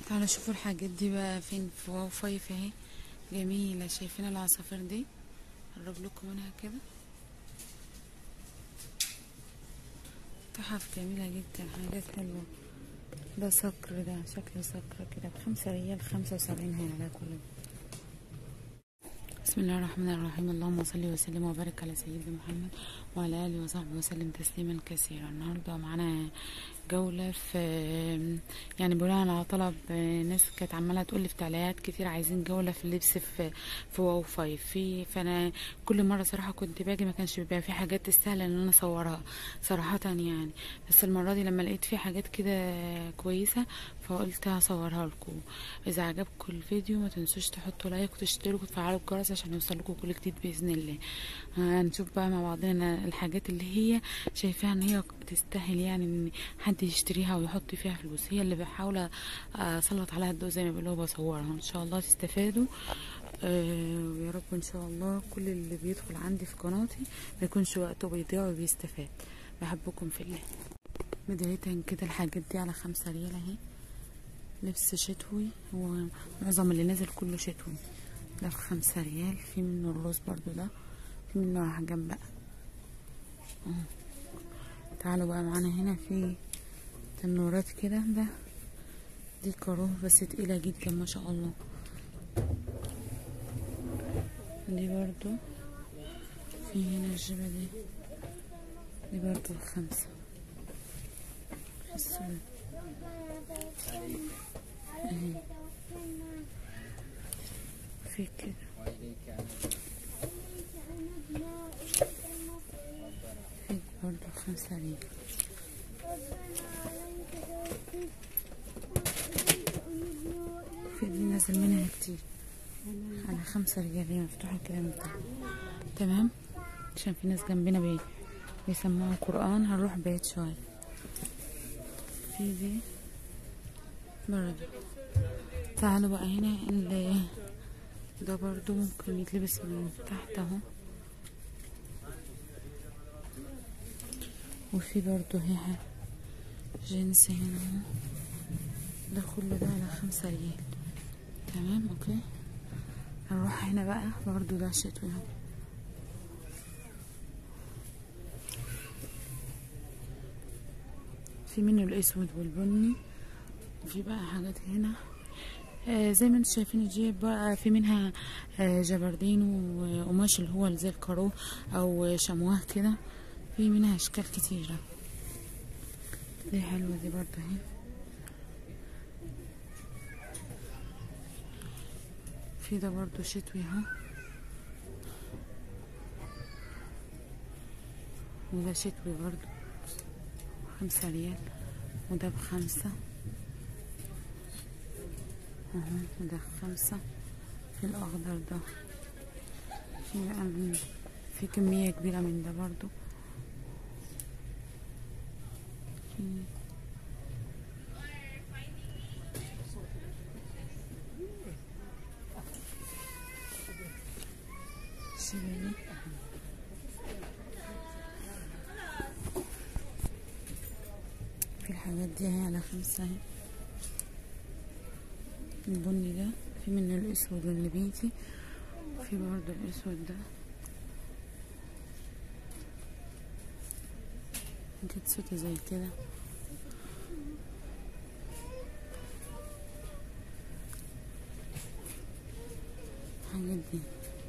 تعالوا شوفوا الحاجات دي بقى فين في واو فايف اهي. جميلة، شايفين العصافير دي؟ قرب لكم منها كده. تحف جميلة جدا، حاجات حلوة. ده صقر، ده شكل صقر كده ب5 ريال، 75 هنا ده كله. بسم الله الرحمن الرحيم. اللهم صل وسلم وبارك على سيدنا محمد وعلى اله وصحبه وسلم تسليما كثيرا. النهارده معانا جوله في، يعني بناء على طلب ناس كانت عماله تقول لي في تعليقات كتير عايزين جوله في اللبس في واو فايف. فانا كل مره صراحه كنت باجي ما كانش بيبقى في حاجات تستاهل ان انا اصورها صراحه يعني، بس المره دي لما لقيت في حاجات كده كويسه فقلت هصورها لكم. اذا عجبكم الفيديو ما تنسوش تحطوا لايك وتشتركوا وتفعلوا الجرس عشان يوصلكم كل جديد باذن الله. هنشوف بقى مع بعضنا الحاجات اللي هي شايفاها ان هي تستاهل يعني ان حد يشتريها ويحط فيها فلوس، هي اللي بحاول اسلط عليها الضوء زي ما بيقولوا، بصورها ان شاء الله تستفادوا. ويا رب ان شاء الله كل اللي بيدخل عندي في قناتي ما يكونش وقته بيضيع وبيستفاد. بحبكم في الله. بداية كده الحاجات دي على 5 ريال اهي، لبس شتوي، هو معظم اللي نازل كله شتوي. ده ب5 ريال، في منه الروز برضو، ده في منه احجام بقى. تعالوا بقى معانا هنا في تنورات كده، ده دي كاروه بس تقيلة جدا ما شاء الله. دي برضو في هنا الجبة دي برضو ب5. السود اهي في كده، في برضو 5 ريال. في دي نازل منها كتير على 5 ريال، هي مفتوحة كده من تحت. تمام، عشان في ناس جنبنا بيسمعوا قرآن، هنروح بعيد شوية. في دي برضو. تعالوا بقى هنا اللي ده برضو ممكن يتلبس من تحت اهو. وفي برضو هنا جينز هنا اهو، ده كله ده على 5 ريال. تمام اوكي. هنروح هنا بقى برضو ده شتوي اهو. في منه الاسود والبني، وفي بقى حاجات هنا زي ما انتم شايفين الجيب بقى، في منها جبردين وقماش اللي هو زي الكارو او شمواه كده، في منها اشكال كتيرة. دي حلوة دي برضه اهي. في ده برضه شتوي اهو، وده شتوي برضه 5 ريال، وده ب5 اهو، وده 5. في الاخضر ده في بقى في كمية كبيرة من ده برضو. شبابي في الحاجات دي هي على 5 اهي. البني ده في منه الاسود والنبيتي، وفي برضو الاسود ده حاجات سودا زي كده. الحاجات دي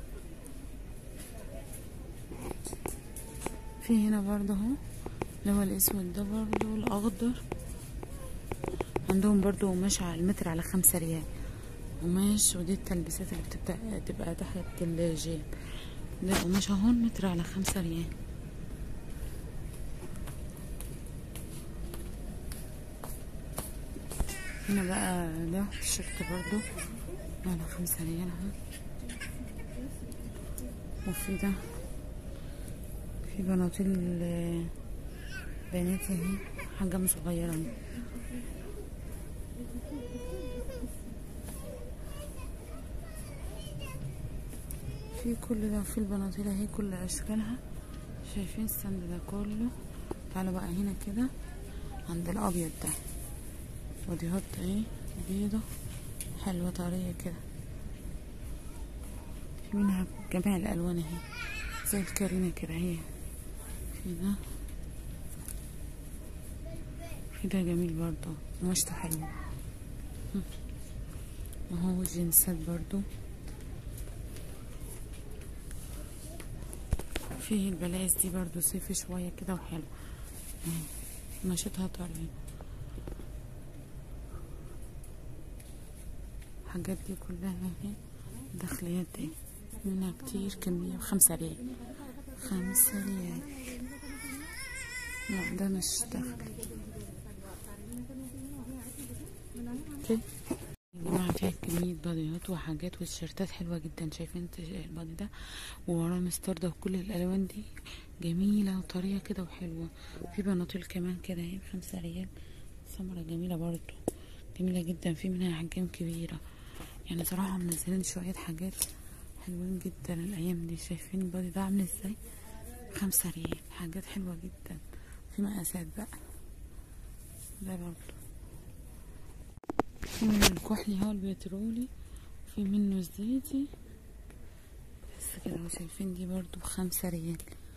في هنا برضو اهو، اللي هو الاسود ده برضو الاخضر. عندهم برضو قماش على المتر على 5 ريال قماش، ودي التلبيسات اللي تبقى تحت الجيب. ده قماش اهو المتر على 5 ريال. هنا بقى ده التيشيرت برضو على 5 ريال اهو. وفي ده في بناطيل بنات اهي، حجم صغيرة اهي. في كل ده، في البناطيل اهي كل اشكالها، شايفين الستاند ده كله. تعالوا بقى هنا كده عند الابيض ده، ودي هوت اهي، بيضة حلوة طرية كده، في منها جميع الألوان اهي زي الكريمة كده اهي. في ده، في ده جميل برضو قماشته حلوة اهو. جنسات برضو، فيه البلايز دي برضو صيفي شوية كده وحلو اهي، قماشتها طرية. الحاجات دي كلها اهي داخليات اهي، منها كتير كمية ب5 ريال، 5 ريال. لا ده مش داخل اوكي يا جماعة. فيها كمية باديات وحاجات والتيشيرتات حلوة جدا. شايفين البادي ده ووراه مستردة وكل الألوان دي جميلة وطرية كده وحلوة. في بناطيل كمان كده اهي ب5 ريال، سمرة جميلة برضو، جميلة جدا. في منها أحجام كبيرة يعني صراحة منزلين شوية حاجات حلوين جدا الأيام دي. شايفين البادي ده عامل ازاي؟ 5 ريال، حاجات حلوة جدا. في مقاسات بقى ده برضو، في منه الكحلي هو البترولي، في منه الزيتي بس كده. وشايفين دي برضو ب5 ريال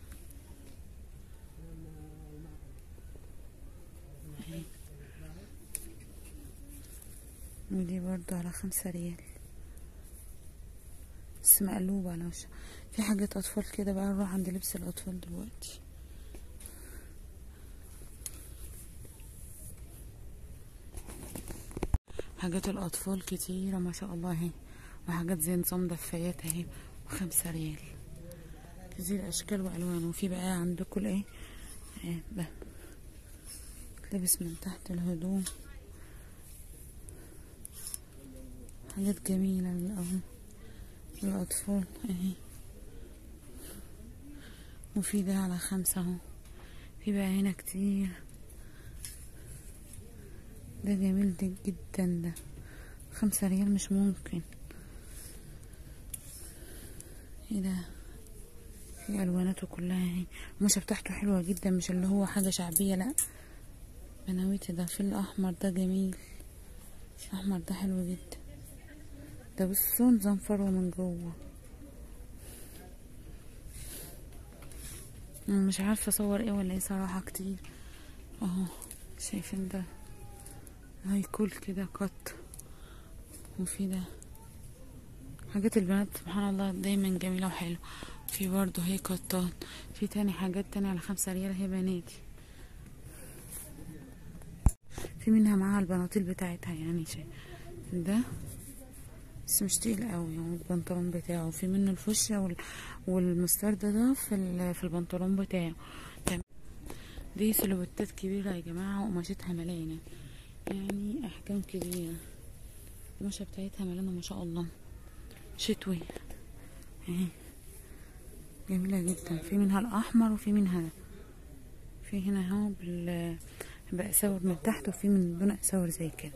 اهي، ودي برضو على 5 ريال بس مقلوبة على وشها. في حاجات أطفال كده بقى، نروح عند لبس الأطفال دلوقتي. حاجات الأطفال كتيرة ما شاء الله اهي، وحاجات زي نظام دفايات اهي ب5 ريال، كتير أشكال وألوان. وفي بقى عندكم الايه ده لبس من تحت الهدوم، حاجات جميلة للأطفال اهي. وفي ده على 5 اهو. في بقى هنا كتير، ده جميل ده جدا، ده 5 ريال مش ممكن. ايه ده؟ في الواناته كلها اهي، القماشة بتاعته حلوة جدا، مش اللي هو حاجة شعبية لا، بنويتي. ده في الأحمر ده جميل، الأحمر ده حلو جدا. ده بصوا نظام فرو من جوه، مش عارفة اصور ايه ولا ايه صراحة، كتير اهو. شايفين ده هيكول كده قط. وفي ده حاجات البنات سبحان الله دايما جميلة وحلوة. في برضه هي قطات. في تاني حاجات تانية على 5 ريال هي بناتي، في منها معاها البناطيل بتاعتها يعني. شايف ده بس مش تقيل قوي، يعني البنطلون بتاعه في منه الفوشيا والمستردة ده في البنطلون بتاعه. دي سلوبتات كبيرة يا جماعة، وقماشتها مليانة يعني أحجام كبيرة، القماشة بتاعتها مليانة ما شاء الله، شتوي اهي جميلة جدا. في منها الأحمر وفي منها ده، في هنا اهو بأساور من تحت، وفي من دون أساور زي كده،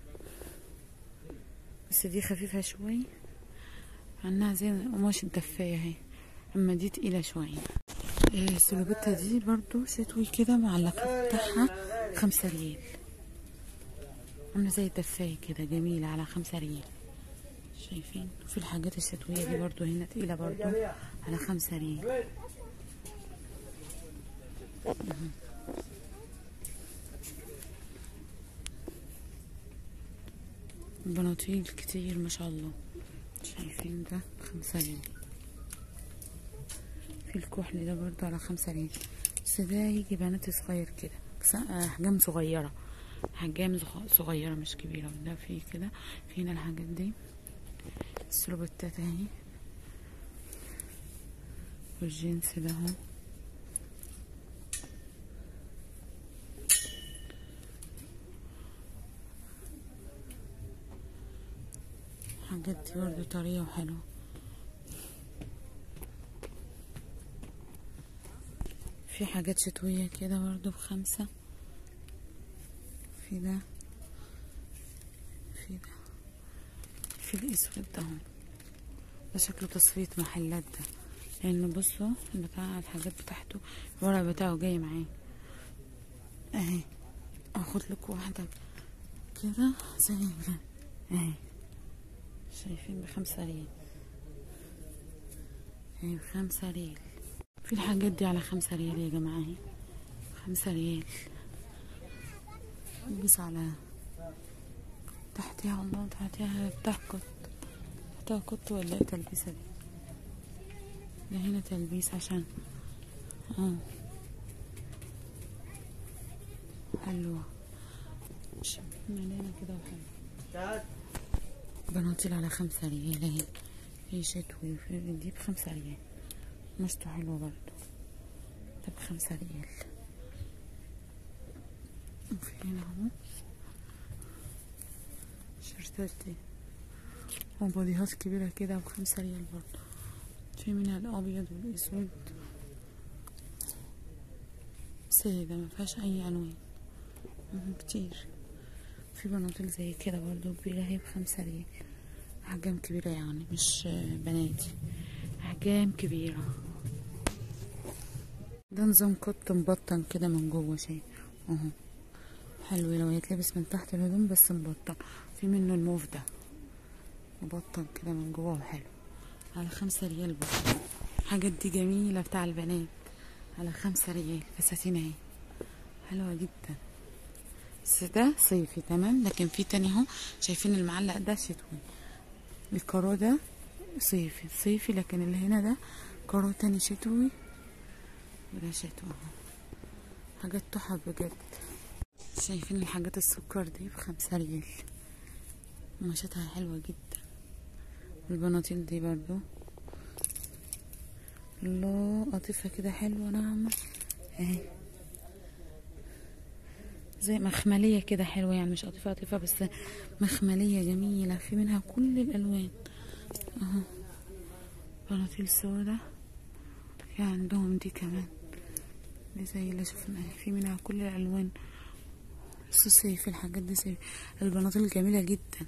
بس دي خفيفة شوي عنها زي قماش الدفاية اهي، اما دي تقيلة شوية. السلوبتة دي برضو شتوي كده، معلقة بتاعها 5 ريال، عاملة زي الدفاية كده جميلة على 5 ريال. شايفين؟ في الحاجات الشتوية دي برضو هنا تقيلة برضو على 5 ريال. بناطيل كتير ما شاء الله. شايفين ده 5 ريال. في الكحل ده برضو على 5 ريال، بس ده يجي بناتي صغير كده، احجام صغيرة، احجام صغيرة مش كبيرة. ده في كده، في هنا الحاجات دي السلوبتات اهي، والجنس ده اهو. الحاجات دي برضو طرية وحلوة. في حاجات شتوية كده برضو ب5. في ده، في ده، في الاسود ده اهو، ده شكله تصفية محلات ده، لان بصوا بتاع الحاجات بتاعته الورق بتاعه جاي معاه اهي. اخد لك واحدة كده زي ما اهي شايفين ب5 ريال اهي ب5 ريال. في الحاجات دي على 5 ريال يا جماعة اهي 5 ريال. البس على تحتها الله تحتها بتاع كت تحتها كت ولا ايه تلبيسة دي؟ ده هنا تلبيس عشان حلوة مليانة كده وحلوة. بناطيل على 5 ريال اهي في شتوي وفي دي ب5 ريال مشطة حلوة برضو ده ب5 ريال. وفي هنا اهو الشرطات دي وبوديهات كبيرة كده ب5 ريال برضو. في منها الأبيض والأسود سادة مفيهاش أي ألوان كتير. في بناطيل زي كده برضو كبيرة اهي ب5 ريال أحجام كبيرة يعني مش بناتي أحجام كبيرة. ده نظام كت مبطن كده من جوه شايف اهو حلو لو يتلبس من تحت الهدوم بس مبطن. في منه الموف ده مبطن كده من جوه وحلو على 5 ريال برضه. الحاجات دي جميلة بتاع البنات على 5 ريال. فساتين اهي حلوة جدا بس ده صيفي تمام. لكن في تاني اهو شايفين المعلق ده شتوي. الكارو ده صيفي لكن اللي هنا ده كارو تاني شتوي وده شتوي اهو. حاجات تحف بجد. شايفين الحاجات السكر دي ب5 ريال قماشتها حلوة جدا. البناطيل دي برضو الله قطيفة كده حلوة ناعمة اهي زي مخملية كده حلوة يعني مش قطيفة بس مخملية جميلة. في منها كل الألوان اهو. بناطيل سودا في عندهم دي كمان دي زي اللي شفناها في منها كل الألوان. بس صيفي الحاجات دي صيفي. البناطيل جميلة جدا.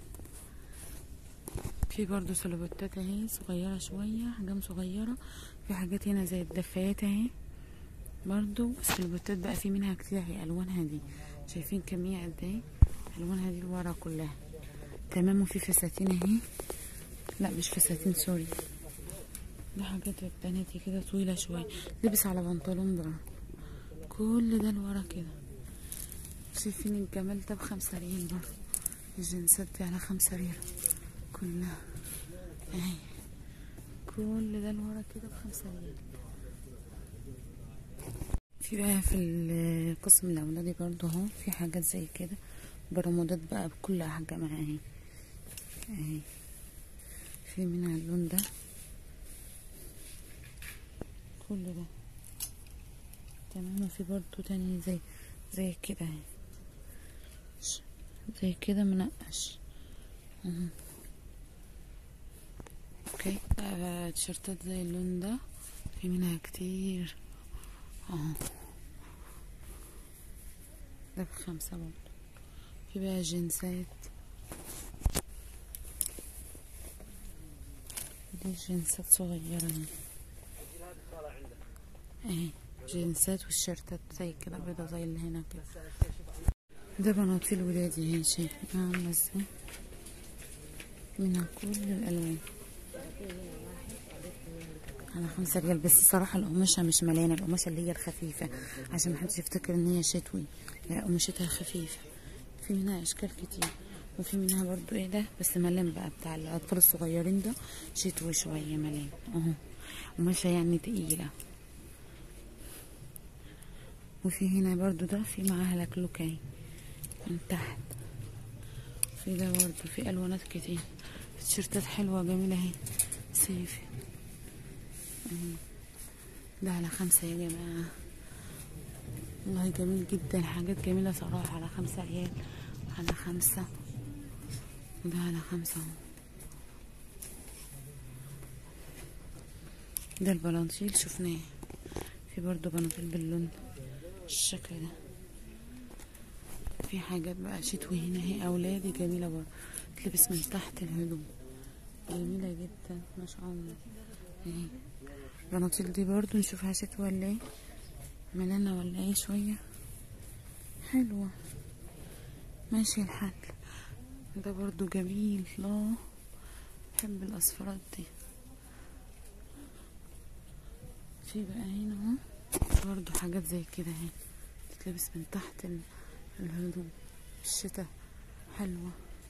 في برضو سلوبوتات اهي صغيرة شوية احجام صغيرة. في حاجات هنا زي الدفايات اهي برضو سلوبوتات بقى في منها كتير اهي الوانها دي شايفين كمية قد ايه الوانها دي لورا كلها تمام. وفي فساتين اهي لا مش فساتين سوري دي حاجات بناتي كده طويلة شوية لبس على بنطلون بقى كل ده لورا كده. شايفين الجمال ده ب5 ريال برضو. الجنسات دي على 5 ريال كلها اهي كل ده لورا كده ب5 ريال. في بقى في القسم الاولادي برضو اهو في حاجات زي كده برمودات بقى بكل احجامها اهي اهي. في منها اللون ده كل ده تمام. وفي برضو تاني زي كده اهي زي كده منقش اهو اوكي. تيشرتات زي اللون ده في منها كتير اهو ده ب5 برضه. في بقى جنسات دي جنسات صغيرة اهي جنسات والشيرتات زي كده بيضة زي اللي هنا كده. ده بناطيل ولادي اهي شايفين عاملة ازاي منها كل الألوان على 5 ريال. بس صراحة القماشة مش مليانة القماشة اللي هي الخفيفة عشان محدش يفتكر ان هي شتوي لا قماشتها خفيفة. في منها اشكال كتير وفي منها برضو ايه ده بس ملان بقى بتاع الاطفال الصغيرين ده شتوي شوية ملان اهو قماشة يعني تقيلة. وفي هنا برضو ده في معاها لكلوكاي من تحت. في ده برضو في الوانات كتير. تيشيرتات حلوة جميلة اهي صيفي ده على 5 يا جماعة والله جميل جدا. حاجات جميلة صراحة على 5 ريال على 5 ده على 5 اهو. ده البناطيل شفناه. في برضو بناطيل باللون الشكل ده. في حاجات بقى شتوي هنا اهي اولادي جميلة برضو تلبس من تحت الهدوم جميلة جدا ما شاء الله اهي. البناطيل دي برضو نشوفها شتوي ولا ايه ملانة ولا ايه شوية حلوة ماشي الحال. ده برضو جميل. الله، بحب الاصفرات دي. في بقى هنا اهو برضو حاجات زي كده اهي، تتلبس من تحت الهدوم الشتا، حلوة.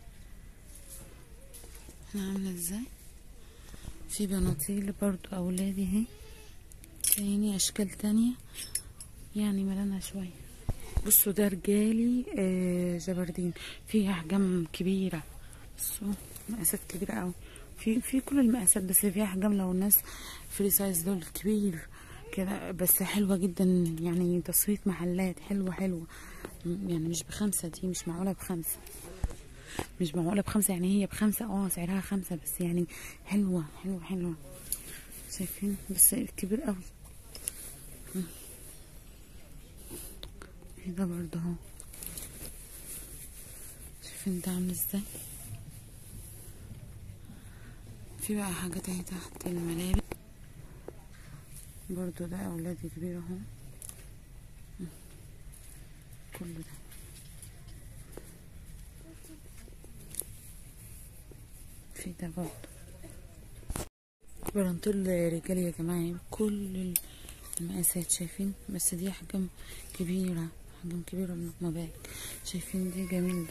هنا عاملة ازاي؟ في بناطيل برضو اولادي اهي، تاني اشكال تانية يعني ملانة شوية. بصوا ده رجالي جبردين، فيه احجام كبيرة. بصوا مقاسات كبيرة اوي، في كل المقاسات، بس فيها احجام لو الناس فري سايز دول كبير كده، بس حلوة جدا يعني، تصفية محلات حلوة يعني. مش ب5 دي، مش معقولة ب5، مش معقولة ب5 يعني، هي ب5 سعرها 5، بس يعني حلوة. شايفين؟ بس كبير اوي. ده برضه اهو، شايفين ده عامل ازاي؟ في بقى حاجات اهي تحت الملابس برضه، ده اولادي كبير اهو، كله ده. في ده برضه برانتول رجالي يا جماعة، كل المقاسات شايفين، بس دي احجام كبيرة، احجام كبيرة من ما بالك. شايفين دي جميل،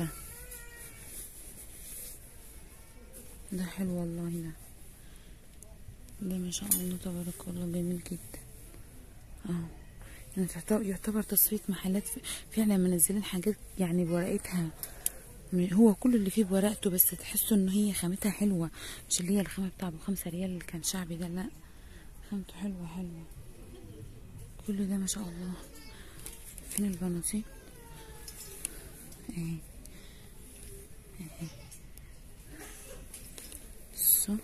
ده حلو والله. ده ما شاء الله تبارك الله جميل جدا اهو. يعني يعتبر تصفية محلات فعلا، منزلين حاجات يعني بورقتها، هو كل اللي فيه بورقته، بس تحسوا ان هي خامتها حلوة، مش اللي هي الخامة بتاع ب5 ريال اللي كان شعبي ده، لا خامته حلوة. كل ده ما شاء الله. فين البناطيل اهي، بصوا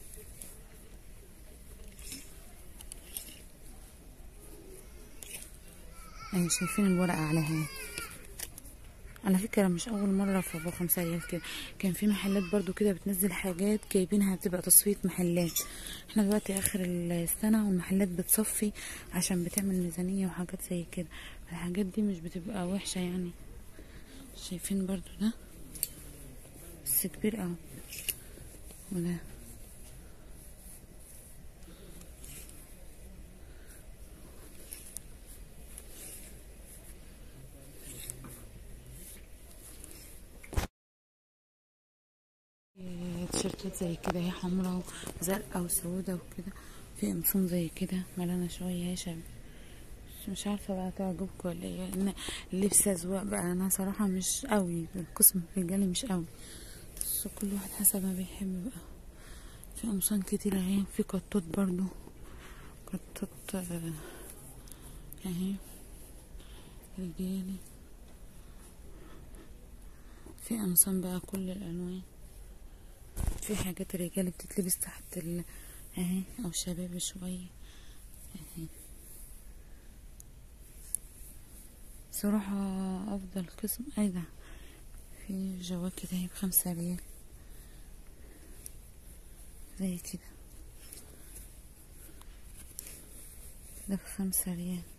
اهي، شايفين الورقة عليها. على فكرة مش أول مرة في ب5 ريال كده، كان في محلات برضو كده بتنزل حاجات جايبينها بتبقى تصفية محلات. احنا دلوقتي آخر السنة والمحلات بتصفي عشان بتعمل ميزانية وحاجات زي كده، الحاجات دي مش بتبقى وحشة يعني. شايفين برضو ده بس كبير اوي، وده تيشيرتات زي كده، هي حمرا وزرقاء وسوداء وكده، في قمصان زي كده ملانة شوية يا شباب. مش عارفة بقى تعجبكم ولا ايه، لان اللبس اذواق بقى. انا صراحة مش قوي القسم الرجالي، مش قوي، بس كل واحد حسب ما بيحب بقى. في قمصان كتير اهي، في قطات برضو، قطات اهي رجالي. في قمصان بقى كل الالوان، في حاجات رجالي بتتلبس تحت اهي، او شباب شوية اهي. صراحة افضل قسم ايضا في جواكت اهي ب5 ريال زي كده، ده ب5 ريال.